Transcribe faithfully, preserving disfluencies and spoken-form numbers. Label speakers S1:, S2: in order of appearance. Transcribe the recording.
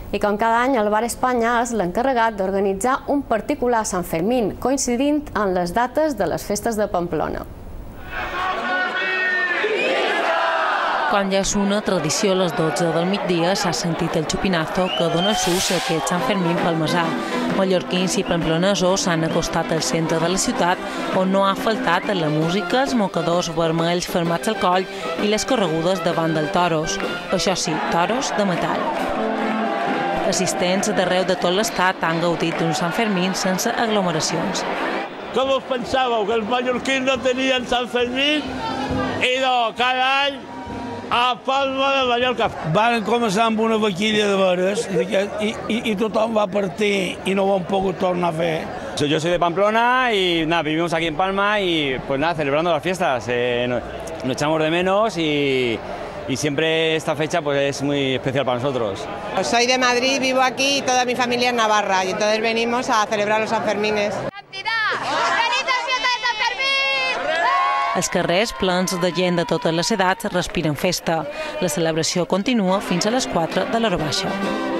S1: i com cada any el Bar Espanya és l'encarregat d'organitzar un particular Sant Fermín, coincidint amb les dates de les festes de Pamplona.
S2: Com ja és una tradició, a les dotze del migdia s'ha sentit el xupinazo que dona sus a aquest Sant Fermín palmesà. Mallorquins i pamplonesos s'han acostat al centre de la ciutat, on no ha faltat la música, els mocadors vermells fermats al coll i les corregudes davant del toros. Això sí, toros de metall. Assistents d'arreu de tot l'estat han gaudit d'un Sant Fermín sense aglomeracions.
S3: Com us pensàveu, que els mallorquins no tenien Sant Fermín? I no, cada any a Palma de Mallorca.
S4: Van començar amb una vaquilla de veres i, y, y tothom va partir y no ho han pogut tornar a fer.
S5: Yo soy de Pamplona y nada, vivimos aquí en Palma y pues nada, celebrando las fiestas. Eh, nos, nos echamos de menos y, y siempre esta fecha pues es muy especial para nosotros.
S6: Soy de Madrid, vivo aquí y toda mi familia es navarra y entonces venimos a celebrar los Sanfermines.
S2: Els carrers, plens de gent de totes les edats, respiren festa. La celebració continua fins a les quatre de l'hora baixa.